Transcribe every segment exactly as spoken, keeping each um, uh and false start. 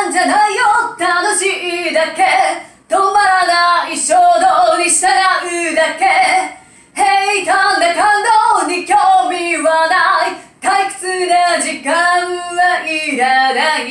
なんじゃないよ、楽しいだけ、止まらない衝動に従うだけ、平坦な感動に興味はない、退屈な時間はいらない。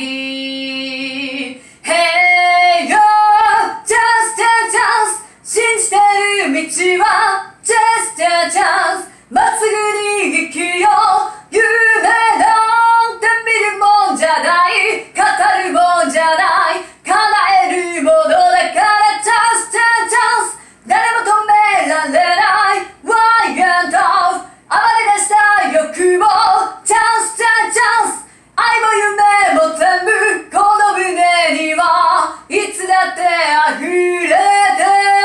Hey yo just a chance 信じてる道は just a chance まっすぐに生きよう、夢なんて見るもんじゃない、語るもんじゃない、叶えるものだから just a chance 誰も止められない Why and off 暴れ出した欲望 just a chance 愛も夢も全部この胸にはいつだって溢れて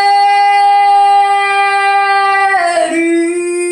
る。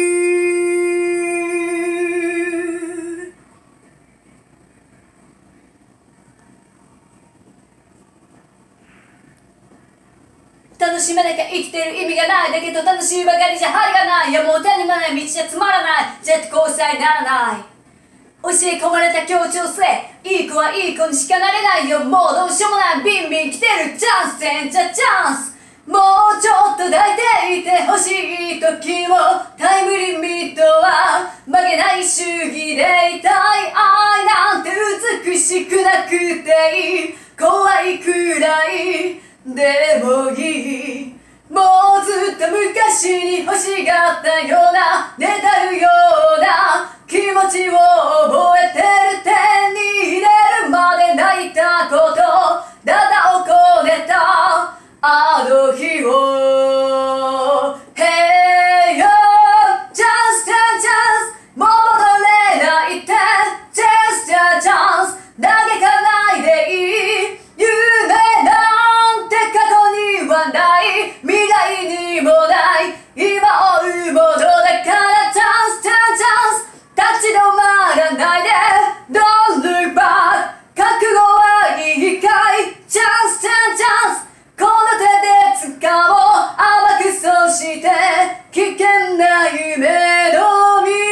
楽しめなきゃ生きてる意味がない、だけど楽しいばかりじゃ針がない、いやもう手にもない道じゃつまらない、ジェットコースターにならない、教え込まれた協調性、いい子はいい子にしかなれないよ、もうどうしようもない、ビンビン来てるチャンス、チェンジャーチャンス、もうちょっと抱いていてほしい時も、タイムリミットは曲げない主義でいたい、愛なんて美しくなくていい、怖いくらいでもいい、もうずっと昔に欲しがったような、ねだるような気持ちを覚えてる、手に入れるまで泣いたこと、だだをこねたあの日を Hey yo just a chance もう戻れないって just a chance 嘆かないでいい、夢なんて過去にはない、未来にもない今追うものだから just a chance 立ち止まらないで Don't look back 覚悟はいいかい just a chance この手で掴もう甘くそして危険な夢の実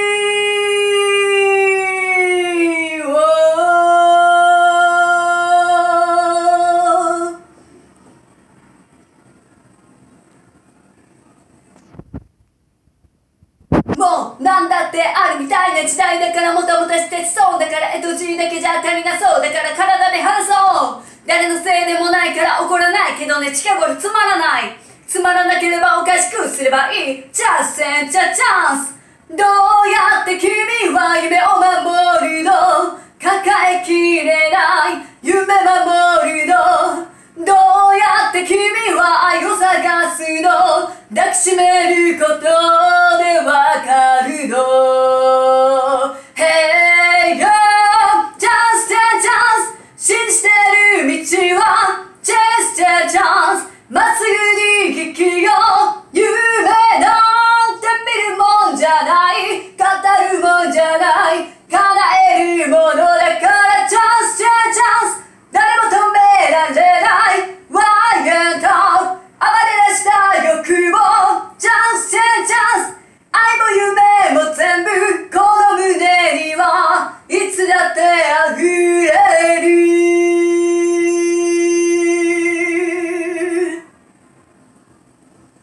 をもうなんだってあるみたいな時代だから、もともとしてそうだから、えとじだけじゃ足りなそうだから体で話そう、誰のせいでもないから怒らないけどね、近頃つまらない、つまらなければおかしくすればいい、Just a chance どうやって君は夢を守るの、抱えきれない夢守るの、どうやって君は愛を探すの、抱きしめることでわかるの Hey yo just a chance 信じてる道は just a chance まっすぐに生きよう、夢なんて見るもんじゃない、語るもんじゃない、叶えるものだから just a chance 誰も止められない Why and off 暴れ出した欲望 just a chance 愛も夢も全部この胸にはいつだって溢れ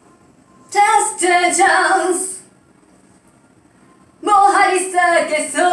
る。Just a chance もう張り裂けそう